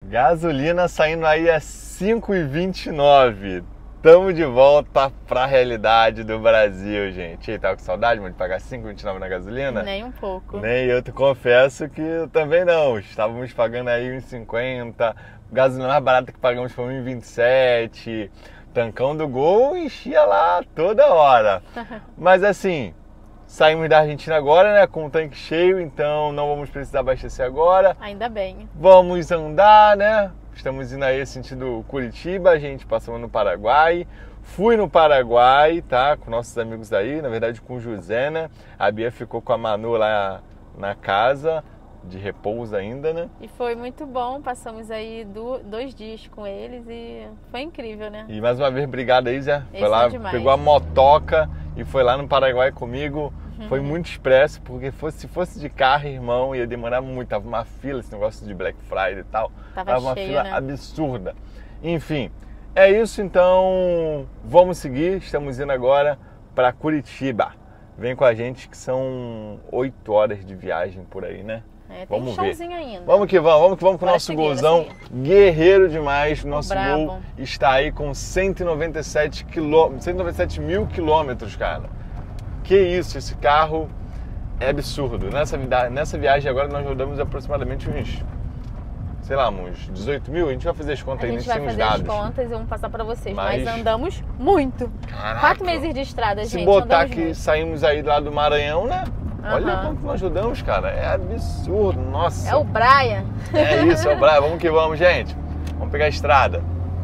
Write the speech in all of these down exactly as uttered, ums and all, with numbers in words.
Gasolina saindo aí a cinco e vinte e nove. Tamo de volta pra realidade do Brasil, gente. E aí, tava com saudade, mano, de pagar cinco e vinte e nove na gasolina? Nem um pouco. Nem eu, te confesso que eu também não. Estávamos pagando aí um e cinquenta. Gasolina mais barata que pagamos foi um e vinte e sete. Tancão do Gol enchia lá toda hora. Mas assim, saímos da Argentina agora, né, com o tanque cheio, então não vamos precisar abastecer agora. Ainda bem. Vamos andar, né? Estamos indo aí sentido Curitiba, a gente passamos no Paraguai. Fui no Paraguai, tá? Com nossos amigos aí, na verdade com o José, né? A Bia ficou com a Manu lá na casa, de repouso ainda, né? E foi muito bom, passamos aí do, dois dias com eles e foi incrível, né? E mais uma vez, obrigado aí, Zé. Eles foi lá, são pegou a motoca e foi lá no Paraguai comigo. Uhum. Foi muito expresso, porque fosse, se fosse de carro, irmão, ia demorar muito. Tava uma fila, esse negócio de Black Friday e tal. Tava, Tava uma cheio, fila né? absurda. Enfim, é isso, então vamos seguir. Estamos indo agora para Curitiba. Vem com a gente que são oito horas de viagem por aí, né? É, tem vamos um showzinho ver. ainda. Vamos que vamos, vamos que vamos com o Bora nosso seguir, golzão guerreiro demais. Nosso brabo. gol está aí com cento e noventa e sete quilômetros, cento e noventa e sete mil quilômetros, cara. Que isso, esse carro é absurdo. Nessa, nessa viagem agora nós rodamos aproximadamente uns, sei lá, uns dezoito mil. A gente vai fazer as contas A aí, gente nem vai sem os fazer dados. as contas e vamos passar pra vocês. Mas- Mas, andamos muito. Caraca. Quatro meses de estrada, Se gente. botar andamos que muito. saímos aí lá do Maranhão, né? Olha Aham. quanto nós rodamos, cara. É absurdo, nossa. É o Brian. É isso, é o Braga. Vamos que vamos, gente. Vamos pegar a estrada.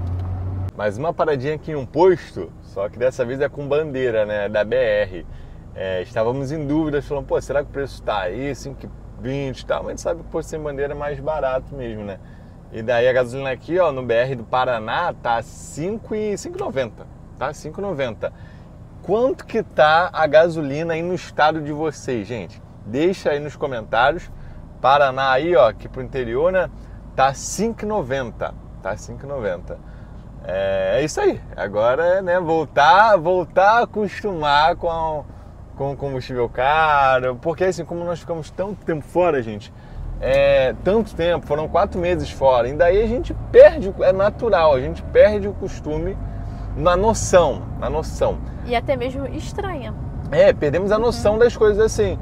Mais uma paradinha aqui em um posto, só que dessa vez é com bandeira, né? Da B R. É, estávamos em dúvida, falando, pô, será que o preço tá aí, cinco e vinte e tal? Mas a gente sabe que o posto sem bandeira é mais barato mesmo, né? E daí a gasolina aqui, ó, no B R do Paraná, tá cinco e noventa. Tá cinco e noventa. Quanto que tá a gasolina aí no estado de vocês, gente? Deixa aí nos comentários. Paraná aí, ó, aqui pro interior, né? Tá cinco e noventa. Tá cinco e noventa. É, é isso aí. Agora é, né, voltar, voltar a acostumar com, a, com o combustível caro. Porque assim, como nós ficamos tanto tempo fora, gente, é, tanto tempo, foram quatro meses fora, e daí a gente perde, é natural, a gente perde o costume na noção, na noção. E até mesmo estranha. É, perdemos a noção uhum. das coisas assim.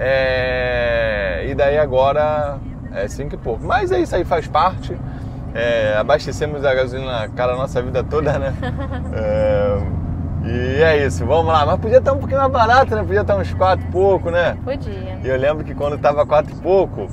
É, e daí agora é cinco e pouco. Mas é isso aí, faz parte. É, abastecemos a gasolina cara a nossa vida toda, né? É, e é isso, vamos lá. Mas podia estar um pouquinho mais barato, né? Podia estar uns quatro e pouco, né? Podia. E eu lembro que quando estava quatro e pouco,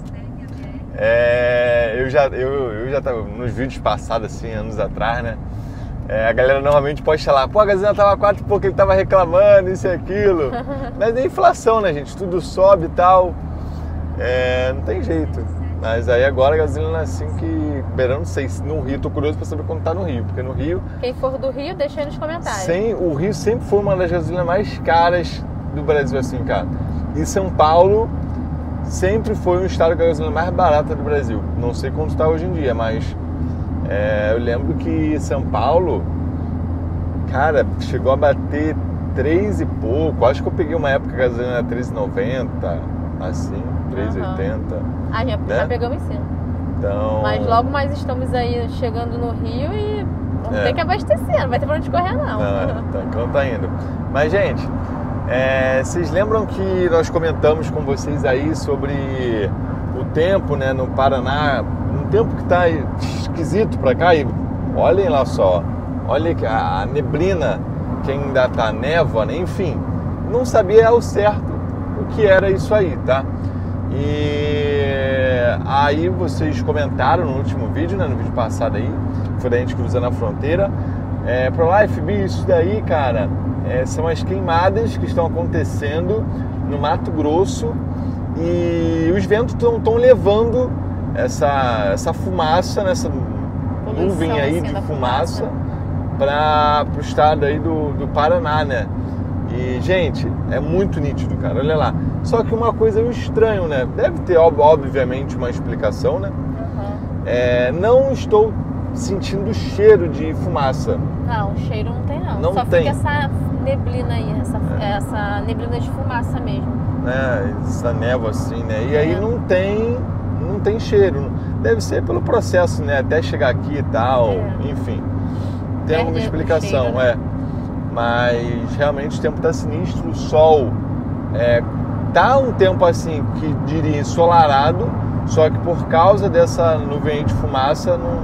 é, eu já eu, eu já estava nos vídeos passados, assim, anos atrás, né? É, a galera normalmente pode falar, pô, a gasolina tava quatro e pouco, ele tava reclamando, isso e aquilo. Mas é inflação, né, gente? Tudo sobe e tal. É, não tem jeito. Mas aí agora a gasolina assim que... Beirão, não sei, no Rio, tô curioso pra saber quanto tá no Rio. Porque no Rio... Quem for do Rio, deixa aí nos comentários. Sem, o Rio sempre foi uma das gasolinas mais caras do Brasil, assim, cara. E São Paulo sempre foi um estado com a gasolina mais barata do Brasil. Não sei quanto tá hoje em dia, mas... É, eu lembro que São Paulo, cara, chegou a bater três e pouco. Acho que eu peguei uma época que a gasolina era três e noventa, assim, três e oitenta. Uhum. Ah, já, né? já pegamos sim. Então... Mas logo mais estamos aí chegando no Rio e vamos É. ter que abastecer, não vai ter pra onde correr não. Não, então, então tá indo. Mas, gente, é, vocês lembram que nós comentamos com vocês aí sobre o tempo, né, no Paraná? Um tempo que tá esquisito pra cá, e olhem lá só, olha a neblina que ainda tá névoa, né? Enfim, não sabia ao certo o que era isso aí, tá? E aí vocês comentaram no último vídeo, né, no vídeo passado aí, foi da gente cruzando a fronteira, é, pro Life B, isso daí, cara, é, são as queimadas que estão acontecendo no Mato Grosso e os ventos estão levando essa, essa fumaça, né, essa Poluição, nuvem aí assim, de da fumaça, fumaça. para o estado aí do, do Paraná, né? E, gente, é muito nítido, cara, olha lá. Só que uma coisa é estranho, né? Deve ter, ob- obviamente, uma explicação, né? Uhum. É, não estou sentindo cheiro de fumaça. Não, cheiro não tem não. Não Só tem. fica essa neblina aí, essa, É. essa neblina de fumaça mesmo. Né? Essa névoa assim, né? E aí É. não tem, não tem cheiro. Deve ser pelo processo, né? Até chegar aqui e tal, é. enfim. Tem alguma explicação, cheiro, né? é. Mas realmente o tempo tá sinistro, o sol é, tá um tempo assim que diria ensolarado, só que por causa dessa nuvem de fumaça não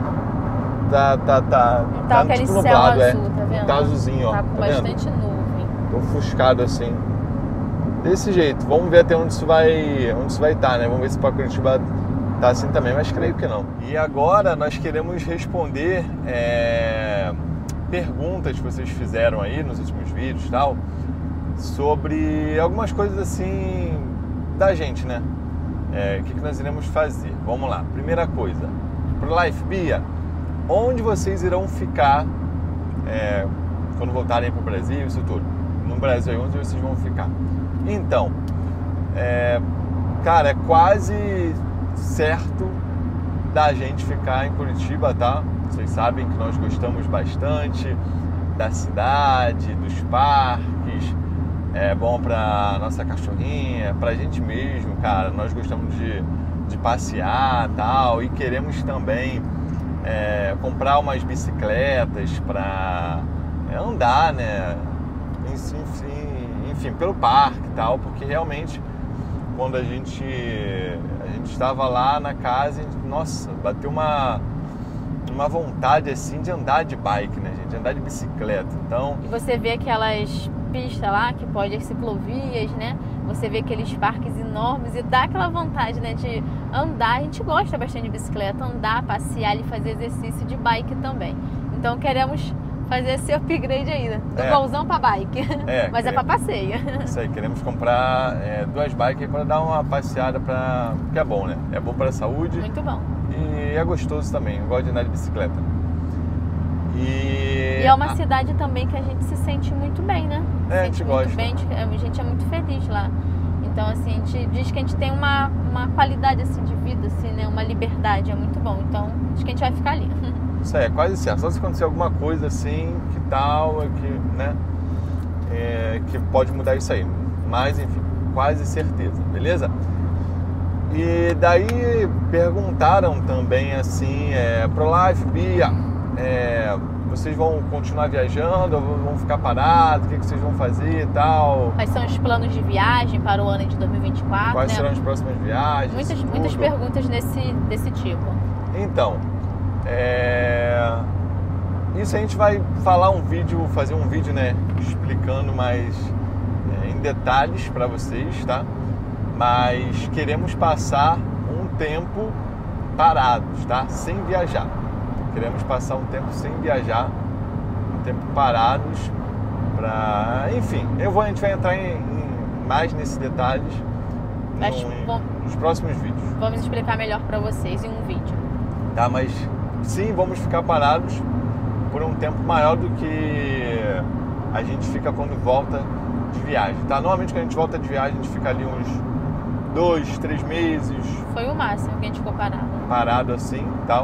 tá tá tá não tá, tá aquele tipo nublado, céu azul, é. tá vendo? Tá azulzinho, ó. Tá com tá bastante vendo? nuvem. Tô ofuscado assim. Desse jeito. Vamos ver até onde isso vai, onde isso vai estar, né? Vamos ver se para Curitiba tá assim também, mas creio que não. E agora nós queremos responder é, perguntas que vocês fizeram aí nos últimos vídeos e tal, sobre algumas coisas assim da gente, né? É, o que, que nós iremos fazer? Vamos lá. Primeira coisa, pro Life Bia, onde vocês irão ficar é, quando voltarem pro Brasil, isso tudo? No Brasil, onde vocês vão ficar? Então, é, cara, é quase certo da gente ficar em Curitiba, tá? Vocês sabem que nós gostamos bastante da cidade, dos parques, é bom pra nossa cachorrinha, pra gente mesmo, cara. Nós gostamos de, de passear e tal, e queremos também é, comprar umas bicicletas pra andar, né? Enfim, enfim, pelo parque e tal, porque realmente quando a gente a gente estava lá na casa, gente, nossa, bateu uma uma vontade assim de andar de bike, né, gente, de andar de bicicleta. Então, e você vê aquelas pistas lá que pode as ciclovias, né? Você vê aqueles parques enormes e dá aquela vontade, né, de andar. A gente gosta bastante de bicicleta, andar, passear e fazer exercício de bike também. Então queremos fazer esse upgrade ainda, do é. golzão pra bike, é, mas queremos, é pra passeio. Isso aí, queremos comprar é, duas bikes para dar uma passeada, pra, que é bom, né? É bom para a saúde. Muito bom. E é gostoso também, eu gosto de andar de bicicleta. E, e é uma cidade também que a gente se sente muito bem, né? É, a gente gosta. Bem, a gente é muito feliz lá. Então, assim, a gente diz que a gente tem uma, uma qualidade assim, de vida, assim, né? Uma liberdade, é muito bom. Então, acho que a gente vai ficar ali. Isso aí, é quase certo. Só se acontecer alguma coisa assim, que tal, que, né, é, que pode mudar isso aí. Mas, enfim, quase certeza, beleza? E daí perguntaram também assim, é, pro Life Bia, é, vocês vão continuar viajando ou vão ficar parados? O que, que vocês vão fazer e tal? Quais são os planos de viagem para o ano de dois mil e vinte e quatro? Quais né? serão as próximas viagens? Muitas, muitas perguntas desse, desse tipo. Então, é... isso a gente vai falar um vídeo, fazer um vídeo, né, explicando mais é, em detalhes para vocês, tá? Mas queremos passar um tempo parados, tá? Sem viajar. Queremos passar um tempo sem viajar, um tempo parados para, enfim, eu vou, a gente vai entrar em, em mais nesses detalhes Mas, no, bom, nos próximos vídeos. Vamos explicar melhor para vocês em um vídeo. Tá, mas sim, vamos ficar parados por um tempo maior do que a gente fica quando volta de viagem, tá? Normalmente quando a gente volta de viagem, a gente fica ali uns dois, três meses. Foi o máximo que a gente ficou parado. Parado assim e tal.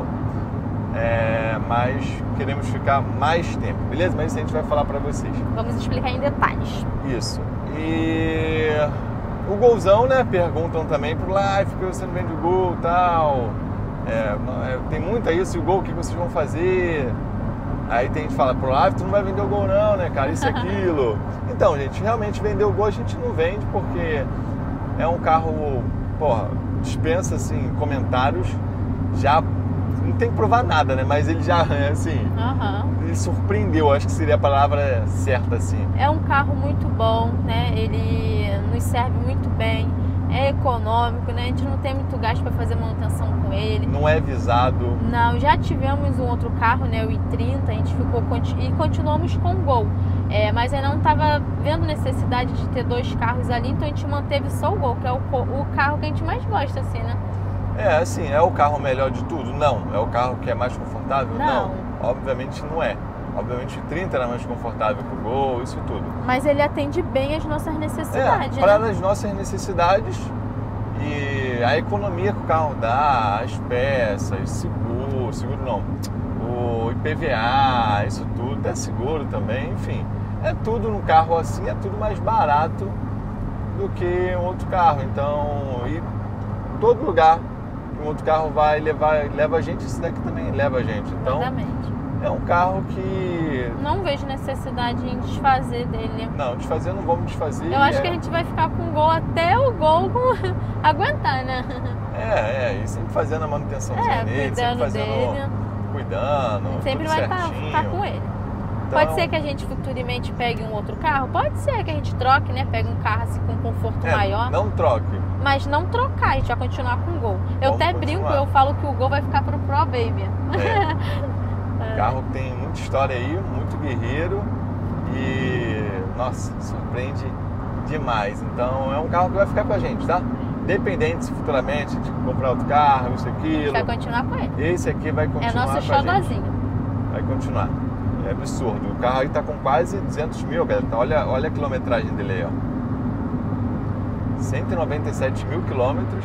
É, mas queremos ficar mais tempo, beleza? Mas isso a gente vai falar pra vocês. Vamos explicar em detalhes. Isso. E o golzão, né? Perguntam também pro Life, porque você não vende o gol e tal. É, tem muito isso, e o gol, o que vocês vão fazer? Aí tem gente que fala, pro Life, tu não vai vender o gol não, né, cara? Isso e aquilo. Então, gente, realmente vender o gol a gente não vende, porque é um carro, porra, dispensa, assim, comentários. Já não tem que provar nada, né? Mas ele já, assim, uhum. ele surpreendeu, acho que seria a palavra certa, assim. É um carro muito bom, né? Ele nos serve muito bem. É econômico, né? A gente não tem muito gasto para fazer manutenção com ele. Não é visado. Não, já tivemos um outro carro, né? O i trinta, a gente ficou e continuamos com o Gol. É, mas ainda não estava vendo necessidade de ter dois carros ali, então a gente manteve só o Gol, que é o, o carro que a gente mais gosta, assim, né? É, assim, é o carro melhor de tudo? Não. É o carro que é mais confortável? Não. Não. Obviamente não é. Obviamente o trinta era mais confortável que o Gol, isso tudo. Mas ele atende bem às nossas necessidades, é, para né? as nossas necessidades e a economia que o carro dá, as peças, seguro, seguro não, o I P V A, isso tudo, até seguro também, enfim. É tudo no carro assim, é tudo mais barato do que um outro carro. Então, e todo lugar um outro carro vai levar, leva a gente, esse daqui também leva a gente. Então, Exatamente. é um carro que... Não vejo necessidade em desfazer dele. Não, desfazer não vamos desfazer. Eu acho é... que a gente vai ficar com o Gol até o Gol aguentar, né? É, é, e sempre fazendo a manutençãozinha É, nele, sempre cuidando fazendo, dele. cuidando, Sempre tudo vai tá, certinho. ficar com ele. Então, Pode ser que a gente futuramente pegue um outro carro? Pode ser que a gente troque, né? Pegue um carro assim com conforto é, maior. não troque. Mas não trocar, a gente vai continuar com o Gol. Eu Vamos até continuar. brinco, eu falo que o Gol vai ficar pro Pro Baby. É. O carro tem muita história aí, muito guerreiro e, nossa, surpreende demais. Então é um carro que vai ficar com a gente, tá? Dependente se futuramente de comprar outro carro, isso, A aquilo. gente vai continuar com ele. Esse aqui vai continuar É nosso com a gente. xodozinho. Vai continuar. É absurdo. O carro aí tá com quase duzentos mil, galera. Então, olha, olha a quilometragem dele aí, ó. cento e noventa e sete mil quilômetros.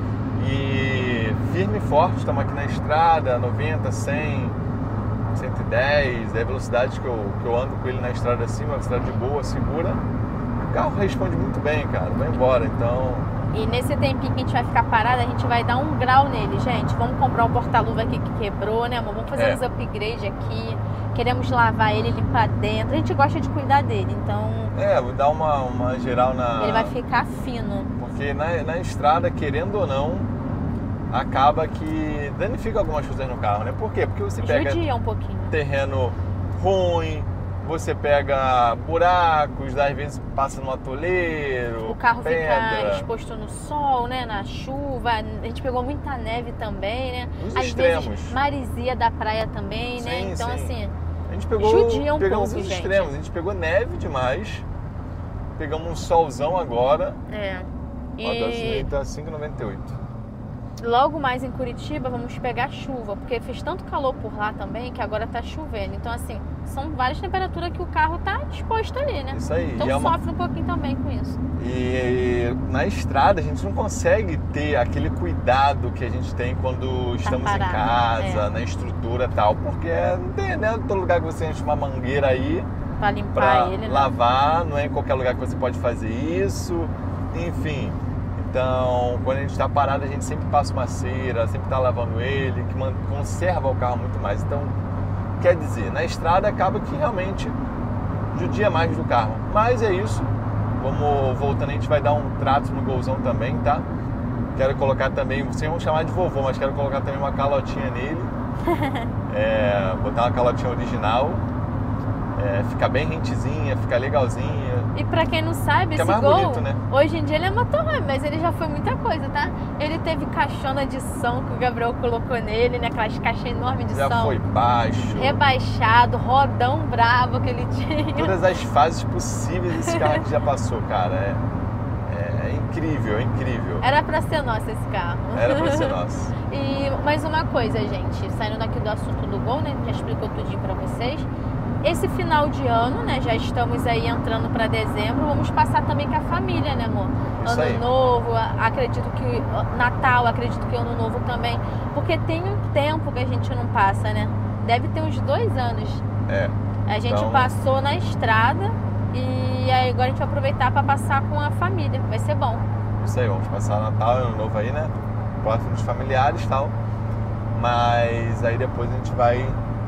E firme e forte, estamos aqui na estrada, noventa, cem, cento e dez. É a velocidade que eu, que eu ando com ele na estrada assim, uma velocidade de boa, segura. O carro responde muito bem, cara. Vai embora, então... E nesse tempinho que a gente vai ficar parado, a gente vai dar um grau nele, gente. Vamos comprar um porta-luva aqui que quebrou, né, amor? Vamos fazer É. uns upgrades aqui. Queremos lavar ele, limpar dentro. A gente gosta de cuidar dele, então É, vou dar uma, uma geral na... ele vai ficar fino. Porque na, na estrada, querendo ou não, acaba que danifica algumas coisas no carro, né? Por quê? Porque você pega Judia um pouquinho. terreno ruim, você pega buracos, às vezes passa no atoleiro, O carro pedra. fica exposto no sol, né? Na chuva. A gente pegou muita neve também, né? Os Às extremos. vezes maresia da praia também, né? Sim, Então sim. assim, A gente pegou, judia um pegamos pouco, os gente. extremos, a gente pegou neve demais, pegamos um solzão agora, é. ó, a gasolina E tá cinco e noventa e oito. logo mais em Curitiba vamos pegar chuva, porque fez tanto calor por lá também que agora tá chovendo. Então assim, são várias temperaturas que o carro tá exposto ali, né? Isso aí. Então E é uma- sofre um pouquinho também com isso. E na estrada a gente não consegue ter aquele cuidado que a gente tem quando estamos em parado, casa, é. na estrutura e tal. Porque não tem, né? Todo lugar que você enche uma mangueira aí Pra limpar pra ele, né? lavar, não é em qualquer lugar que você pode fazer isso. Enfim. Então, quando a gente está parado, a gente sempre passa uma cera, sempre está lavando ele, que man- conserva o carro muito mais. Então, quer dizer, na estrada acaba que realmente judia mais do carro. Mas é isso. Vamos voltando, a gente vai dar um trato no Golzão também, tá? Quero colocar também, vocês vão chamar de vovô, mas quero colocar também uma calotinha nele. É, botar uma calotinha original. É, ficar bem rentezinha, ficar legalzinha. E pra quem não sabe, Que é esse mais Gol, bonito, né? hoje em dia ele é motorhome, mas ele já foi muita coisa, tá? Ele teve caixona de som que o Gabriel colocou nele, né? Aquelas caixas enormes de Já som. foi baixo. Rebaixado, rodão bravo que ele tinha. Todas as fases possíveis esse carro que já passou, cara. É, é, é incrível, é incrível. Era pra ser nosso esse carro. Era pra ser nosso. E mais uma coisa, gente, saindo daqui do assunto do Gol, né? Já explicou tudinho pra vocês. Esse final de ano, né? Já estamos aí entrando para dezembro. Vamos passar também com a família, né, amor? Isso Ano aí. novo, acredito que Natal, acredito que Ano Novo também. Porque tem um tempo que a gente não passa, né? Deve ter uns dois anos. É. A gente Então- passou na estrada e aí agora a gente vai aproveitar para passar com a família. Vai ser bom. Isso aí, vamos passar Natal, Ano Novo aí, né? Próximo dos familiares e tal. Mas aí depois a gente vai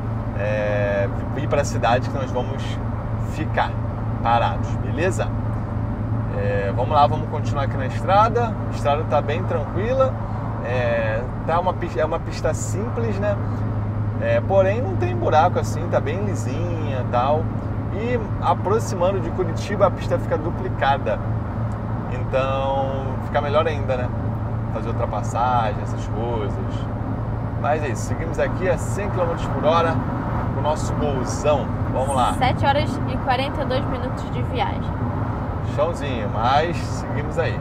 é, ir para a cidade que nós vamos ficar parados, beleza? É, vamos lá, vamos continuar aqui na estrada. A estrada tá bem tranquila. É, tá uma, pista- é uma pista simples, né? É, porém não tem buraco assim, tá bem lisinha e tal. E aproximando de Curitiba a pista fica duplicada. Então fica melhor ainda, né? Fazer ultrapassagem, essas coisas. Mas é isso, seguimos aqui a cem quilômetros por hora com o nosso Golzão. Vamos lá. sete horas e quarenta e dois minutos de viagem. Chãozinho, mas seguimos aí.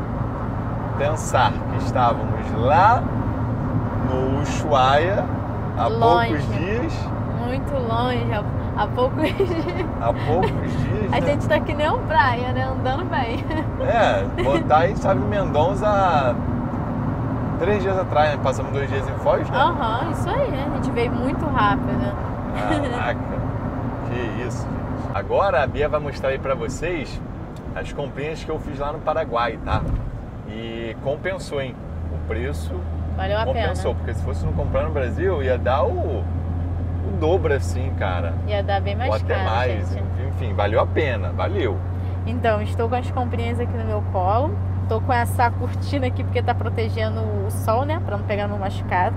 Pensar que estávamos lá no Ushuaia há Longe. poucos dias. Muito longe, há, há poucos dias. Há poucos dias, A né? gente tá que nem um praia, né? Andando bem. É, botar aí, sabe, Mendonça há três dias atrás, né? Passamos dois dias em Foz, né? Aham, isso aí, né? A gente veio muito rápido. Caraca, que isso, gente. Agora a Bia vai mostrar aí pra vocês as comprinhas que eu fiz lá no Paraguai, tá? E compensou, hein? O preço Valeu a compensou, pena. porque se fosse não comprar no Brasil, ia dar o, o dobro assim, cara. Ia dar bem mais Ou até caro, mais. gente. Enfim, valeu a pena, valeu. Então, estou com as comprinhas aqui no meu colo. Tô com essa cortina aqui porque tá protegendo o sol, né? Pra não pegar no machucado.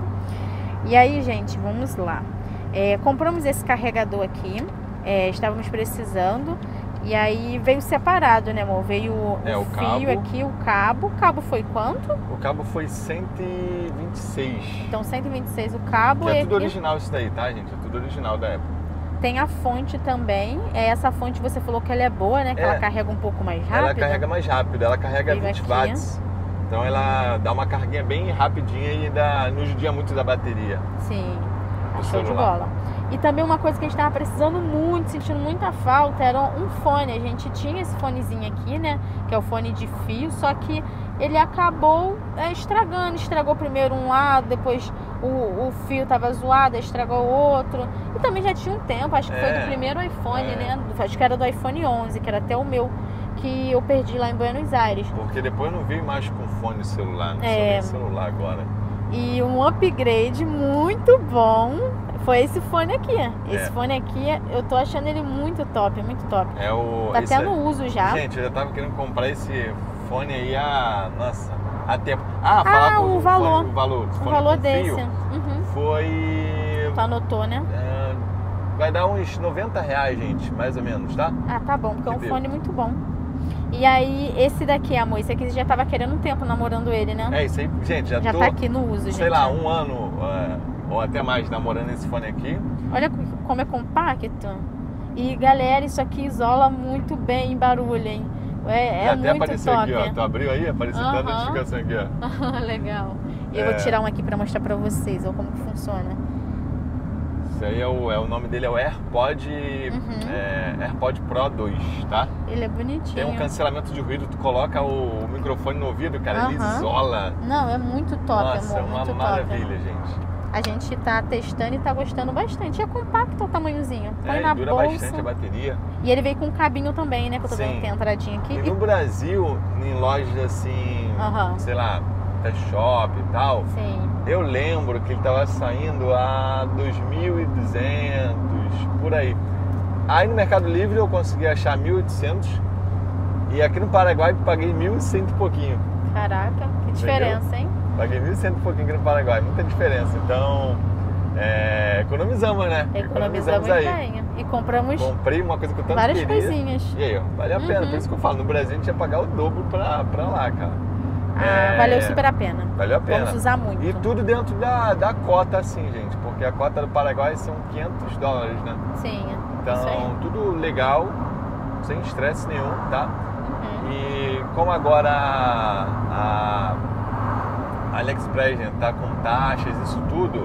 E aí, gente, vamos lá. É, compramos esse carregador aqui. É, estávamos precisando. E aí veio separado, né, amor? Veio o, É, o o fio cabo. aqui, o cabo. O cabo foi quanto? O cabo foi cento e vinte e seis. Então, cento e vinte e seis o cabo. Que é e tudo aqui original isso daí, tá, gente? É tudo original da época. tem a fonte também. É, essa fonte você falou que ela é boa, né? Que É. ela carrega um pouco mais rápido. Ela carrega mais rápido, ela carrega Veio vinte aqui. watts. Então ela dá uma carguinha bem rapidinha e dá, não judia muito da bateria. Sim, Do show de celular. bola. E também uma coisa que a gente estava precisando muito, sentindo muita falta, era um fone. A gente tinha esse fonezinho aqui, né? Que é o fone de fio, só que ele acabou é, estragando. Estragou primeiro um lado, depois o, o fio tava zoado, estragou o outro. E também já tinha um tempo, acho que foi É, do primeiro iPhone, é. né? Do- Acho que era do iPhone onze, que era até o meu, que eu perdi lá em Buenos Aires. Porque depois não veio mais com fone celular, não É. é. celular agora. E um upgrade muito bom foi esse fone aqui. Esse É. fone aqui, eu tô achando ele muito top, muito top. É o. Tá esse até aí- no uso já. Gente, eu já tava querendo comprar esse fone aí há. Nossa, há tempo. Ah, Ah, falar com o fone- valor. o valor. O fone valor com desse. fio Uhum. foi. Tu anotou, né? é, vai dar uns noventa reais, gente, mais ou menos, tá? Ah, tá bom, porque é um Que fone muito bom. E aí, esse daqui, amor, esse aqui você já tava querendo um tempo namorando ele, né? É isso aí, gente, já, já tô, tá aqui no uso, gente. sei lá, um ano é, ou até mais namorando esse fone aqui. Olha como é compacto. E, galera, isso aqui isola muito bem barulho, hein? É, é Já até muito apareceu top. aqui, ó. Tu abriu aí, apareceu até a Aham. notificação aqui, ó. Legal. E eu É. vou tirar um aqui pra mostrar pra vocês, ó, como que funciona. Isso aí é o, é o nome dele, é o AirPod, Uhum. é, AirPod Pro dois, tá? Ele é bonitinho. Tem um cancelamento de ruído, tu coloca o microfone no ouvido, cara, ele Aham. isola. Não, é muito top, Nossa, amor. é uma muito maravilha, top. gente. A gente tá testando e tá gostando bastante. E é compacto o tamanhozinho. Põe É, na e dura bolsa. bastante a bateria. E ele veio com um cabinho também, né? Que eu tô Sim. vendo que tem entradinha aqui. E no Brasil, em lojas assim, Aham. sei lá, pet shop e tal, Sim. eu lembro que ele tava saindo a dois mil e duzentos, por aí. Aí no Mercado Livre eu consegui achar mil e oitocentos e aqui no Paraguai paguei mil e cem e pouquinho. Caraca, que diferença, hein? Paguei mil e cem e pouquinho aqui no Paraguai, muita diferença. Então, é, economizamos, né? Economizamos bem. E compramos Comprei uma coisa que eu tanto várias queria. coisinhas. E aí, ó, vale a pena. Uhum. Por isso que eu falo, no Brasil a gente ia pagar o dobro pra, pra lá, cara. Ah, É, valeu super a pena. Valeu a pena. Vamos usar muito. E tudo dentro da, da cota, assim, gente. Porque a cota do Paraguai são quinhentos dólares, né? Sim, isso Então, aí. tudo legal, sem estresse nenhum, tá? Uhum. E como agora a, a AliExpress, né, tá com taxas, isso tudo,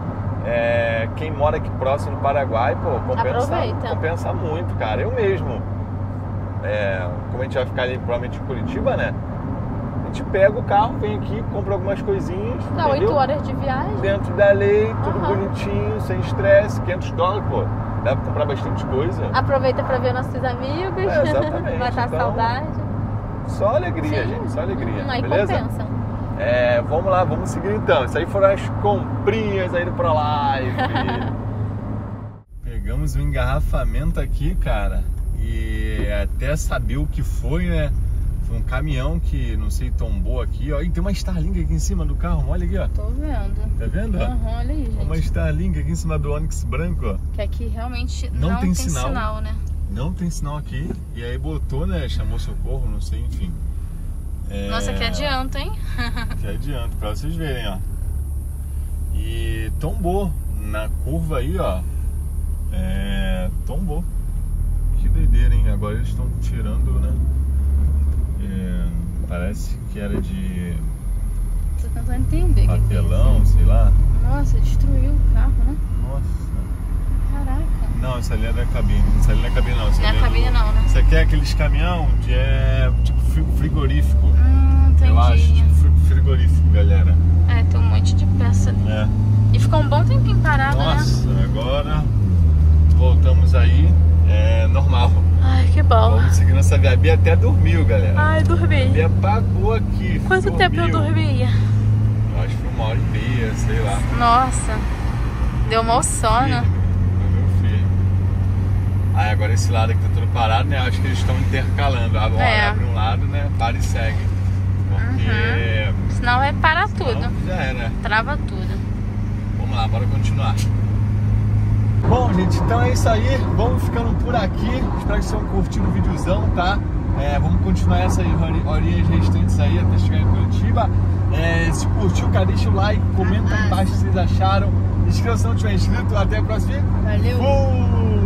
é, quem mora aqui próximo no Paraguai, pô, compensa, Aproveita. compensa muito, cara. Eu mesmo, é, como a gente vai ficar ali provavelmente em Curitiba, né? A gente pega o carro, vem aqui, compra algumas coisinhas, Dá entendeu? oito horas de viagem. Dentro da lei, tudo Aham. bonitinho, sem estresse, quinhentos dólares, pô. Dá pra comprar bastante coisa. Aproveita pra ver nossos amigos. É, exatamente. Matar a Então, saudade. Só alegria, Sim. gente, só alegria. Hum, aí beleza? compensa. É, vamos lá, vamos seguir então. Isso aí foram as comprinhas aí pra live. Pegamos um engarrafamento aqui, cara. E até saber o que foi, né? Foi um caminhão que, não sei, tombou aqui, ó. E tem uma Starlink aqui em cima do carro, olha aqui, ó. Tô vendo. Tá vendo? ó? Aham, olha aí, gente. Uma Starlink aqui em cima do Onix branco, ó. Que aqui realmente Não não, tem tem, sinal. sinal. né? Não tem sinal aqui. E aí botou, né? Chamou socorro, não sei, enfim. É... Nossa, que adianta, hein? Que adianta, pra vocês verem, ó. E tombou na curva aí, ó. É... Tombou. Que doideira, hein? Agora eles estão tirando, né? É... Parece que era de Tô tentando entender. o que que é papelão, sei lá. isso. Nossa, destruiu o carro, né? Nossa. Caraca. Não, isso ali é da cabine. Isso ali não é cabine, não. Isso Não é ali cabine, do- não, né? Isso aqui é aqueles caminhão de é, tipo fri- frigorífico. Hum, entendi. Eu acho, tipo fri- frigorífico, galera. É, tem um monte de peça ali. É. E ficou um bom tempinho parado, né? Nossa, agora voltamos aí, é normal. Ai, que bom. Vamos seguir nossa viagem. A Bia até dormiu, galera. Ai, A dormi. Bia apagou aqui. Quanto tempo eu dormiu. dormia? Eu acho que foi uma uma hora e meia, sei lá. Nossa, deu mau sono. Firme, meu filho. Aí agora esse lado aqui tá todo parado, né? Acho que eles estão intercalando. Abre, É. abre um lado, né? Para e segue. Porque... Uhum. Senão vai parar senão tudo. já era. Trava tudo. Vamos lá, bora continuar. Bom, gente, então é isso aí. Vamos ficando por aqui. Espero que vocês tenham curtido o videozão, tá? É, vamos continuar essas horinhas restantes aí até chegar em Curitiba. É, se curtiu, cara, deixa o like, comenta aí embaixo se vocês acharam. Inscreva-se se não tiver inscrito. Até a próxima. Valeu! Fui!